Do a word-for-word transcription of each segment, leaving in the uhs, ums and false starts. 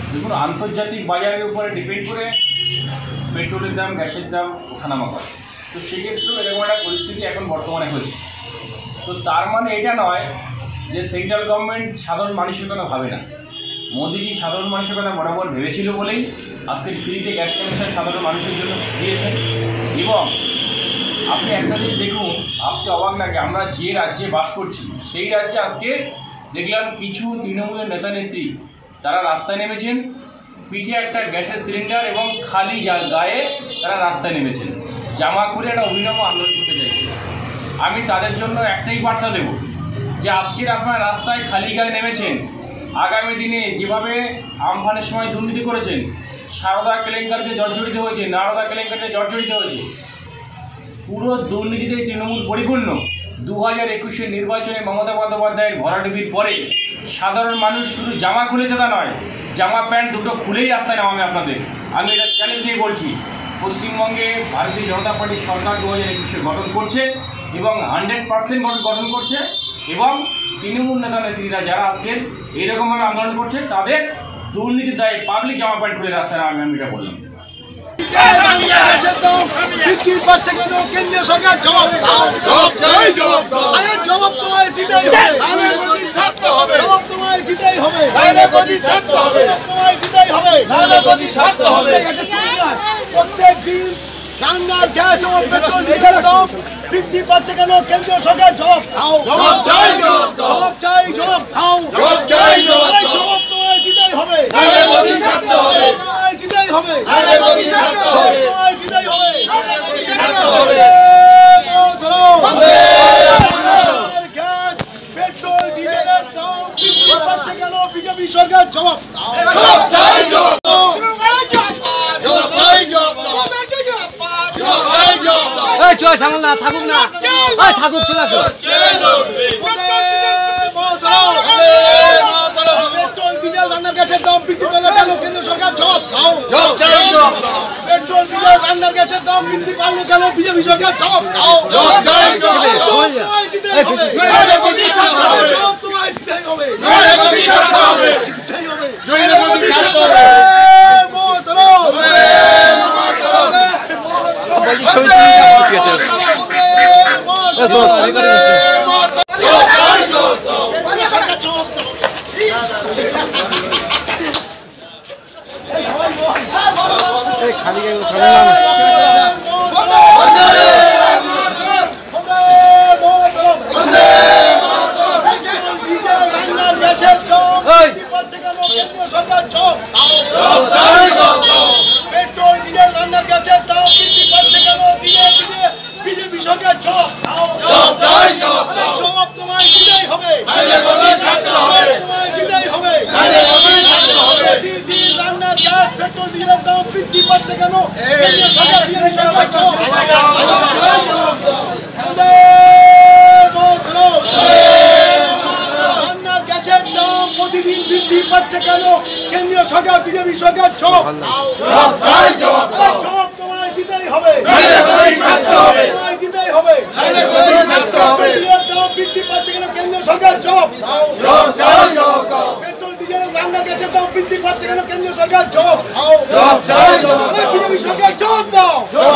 দেখুন, আন্তর্জাতিক বাজারের উপরে ডিপেন্ড করে পেট্রোলের দাম, গ্যাসের দাম ওঠানামা করে। তো সেক্ষেত্রেও এরকম একটা পরিস্থিতি এখন বর্তমানে হয়েছে। তো তার মানে এটা নয় যে সেন্ট্রাল গভর্নমেন্ট সাধারণ মানুষের কথা ভাবে না। মোদিজি সাধারণ মানুষের কথা বরাবর ভেবেছিল বলেই আজকে ফ্রিতে গ্যাস কানেকশন সাধারণ মানুষের জন্য দিয়েছেন। এবং আপনি একটা জিনিস দেখুন, আপনি অবাক লাগে, আমরা যে রাজ্যে বাস করছি সেই রাজ্যে আজকে দেখলাম কিছু তৃণমূলের নেতা নেত্রী তারা রাস্তায় নেমেছেন, পিঠে একটা গ্যাসের সিলিন্ডার এবং খালি গায়ে তারা রাস্তায় নেমেছেন, জামা খুলে একটা অভিনব আন্দোলন করতে চাইছে। আমি তাদের জন্য একটাই বার্তা দেব যে আজকের আপনারা রাস্তায় খালি গায়ে নেমেছেন, আগামী দিনে যেভাবে আমফানের সময় দুর্নীতি করেছেন, সারদা কেলেঙ্কারিতে জর্জরিত হয়েছে, নারদা কেলেঙ্কারিতে জর্জরিত হয়েছে, পুরো দুর্নীতিতে তৃণমূল পরিপূর্ণ। দু হাজার একুশের নির্বাচনে মমতা বন্দ্যোপাধ্যায়ের ভরাডুবির পরে সাধারণ মানুষ শুধু জামা খুলেছে তা নয়, জামা প্যান্ট দুটো খুলেই রাস্তায় নামাবে আপনাদের। আমি এটা চ্যালেঞ্জ দিয়ে বলছি, পশ্চিমবঙ্গে ভারতীয় জনতা পার্টির সরকার দু হাজার একুশে গঠন করছে এবং হান্ড্রেড পার্সেন্ট গঠন করছে, এবং তৃণমূল নেতা নেত্রীরা যারা আজকের এইরকমভাবে আন্দোলন করছে তাদের দুর্নীতির দায়ে পাবলিক জামা প্যান্ট খুলে রাস্তায় নামাবে। আমি এটা বললাম। বৃদ্ধি পাচ্ছে কেন? কেন্দ্রীয় সরকার জবাব দাও, আরে জবাব তোমায় দিতেই হবে, জবাব তোমায় দিতেই হবে, তোমায় দিতেই হবে। প্রত্যেক দিন রান্নার গ্যাস এবং পেট্রোল ডিজেল দাম বৃদ্ধি পাচ্ছে কেন? কেন্দ্রীয় সরকার জবাব দাও, জবাব চাই, জবাব দাও, জবাব তোমায় দিতেই হবে, তোমায় দিতেই হবে, তোমায় দিতেই হবে। গ্যাস পেট্রোল ডিজেলের দাম বৃদ্ধি পাচ্ছে কেন? বিজেপি সরকার জবাব দাও, সামাল না থাকুক না থাকুক চলে আসো। পেট্রোল ডিজেল রান্নার গ্যাসের দাম বৃদ্ধি পেলে কেন? কেন্দ্র সরকার জবাব দাও, পেট্রোল ডিজেল রান্নার গ্যাসের দাম বৃদ্ধি পারলো কেন? বিজেপি সরকার জবাব দাও, তোমায় দিতেই হবে, জবাব তোমায় দিতেই হবে, দিতেই হবে। খালি পেট্রোল ডিজেল রান্নার গ্যাসের দাম বৃদ্ধি পাচ্ছে কেন? বিজেপি সরকার জবাব দাও, জবাব তোমায় দিতেই হবে, তোমায় দিতেই হবে। প্রতিদিন রান্নার গ্যাস পেট্রোল ডিজেলের দাম বৃদ্ধি পাচ্ছে কেন? কেন্দ্রীয় সরকার বিজেপি সরকার জবাব রান্নার গ্যাসের দাম প্রতিদিন বৃদ্ধি পাচ্ছে কেন? কেন্দ্রীয় সরকার বিজেপি সরকার জবাব জবাব তোমায় দিতেই হবে, তোমায় দিতেই হবে। দাম বৃদ্ধি পাচ্ছে কেন? কেন্দ্রীয় সরকার জবাব দাও, পেট্রোল ডিজেল রান্নার গ্যাসের দাম বৃদ্ধি পাচ্ছে কেন? কেন্দ্রীয় সরকার জবাব দাও, বিজেপি সরকার জবাব দাও,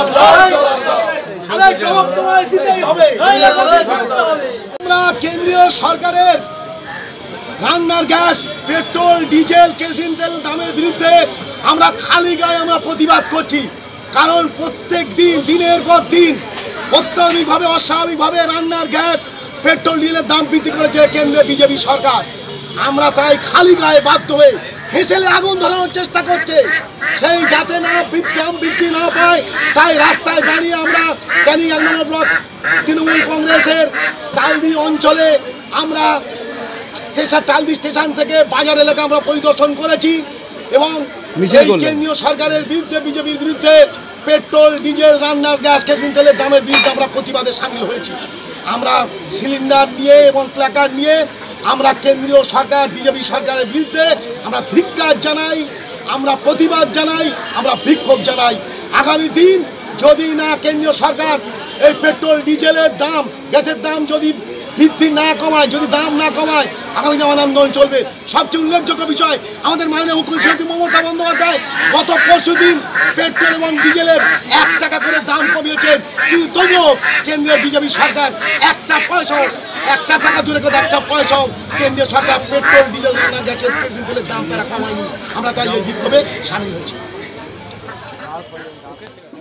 জবাব তোমায় দিতেই হবে। আমরা কেন্দ্রীয় সরকারের রান্নার গ্যাস পেট্রোল ডিজেল কেরোসিন তেল দামের বিরুদ্ধে আমরা খালি গায়ে আমরা প্রতিবাদ করছি। কারণ প্রত্যেক দিন দিনের পর দিন অত্যাধুনিকভাবে অস্বাভাবিকভাবে রান্নার গ্যাস পেট্রোল ডিজেলের দাম বৃদ্ধি করেছে কেন্দ্রীয় বিজেপি সরকার। আমরা তাই খালি গায়ে বাধ্য হয়ে হেসেলে আগুন ধরানোর চেষ্টা করছে, সেই যাতে না দাম বৃদ্ধি না পায় তাই রাস্তায় দাঁড়িয়ে আমরা ক্যানিং এক নম্বর ব্লক তৃণমূল কংগ্রেসের তালদি অঞ্চলে আমরা তালদি স্টেশন থেকে বাজার এলাকা আমরা পরিদর্শন করেছি এবং কেন্দ্রীয় সরকারের বিরুদ্ধে বিজেপির বিরুদ্ধে পেট্রোল ডিজেল রান্নার গ্যাস কেরোসিন তেলের দামের বিরুদ্ধে আমরা প্রতিবাদে সামিল হয়েছি। আমরা সিলিন্ডার নিয়ে এবং প্ল্যাকার্ড নিয়ে আমরা কেন্দ্রীয় সরকার বিজেপি সরকারের বিরুদ্ধে আমরা ধিক্কার জানাই, আমরা প্রতিবাদ জানাই, আমরা বিক্ষোভ জানাই। আগামী দিন যদি না কেন্দ্রীয় সরকার এই পেট্রোল ডিজেলের দাম গ্যাসের দাম যদি বৃদ্ধি না কমায়, যদি দাম না কমায়, আগামী দিনে আমাদের আন্দোলন চলবে। সবচেয়ে উল্লেখযোগ্য বিষয়, আমাদের মাননীয় মুখ্যমন্ত্রী মমতা বন্দ্যোপাধ্যায় গত পরশু দিন পেট্রোল এবং ডিজেলের এক টাকা করে দাম কমিয়েছেন, কিন্তু তবুও কেন্দ্রীয় বিজেপি সরকার একটা পয়সাও, একটা টাকা দূরে কথা একটা পয়সাও কেন্দ্রীয় সরকার পেট্রোল ডিজেল রান্নার গ্যাসের কেরোসিন তেলের দাম তারা কমায়নি। আমরা তাই এই বিক্ষোভে সামিল হয়েছি।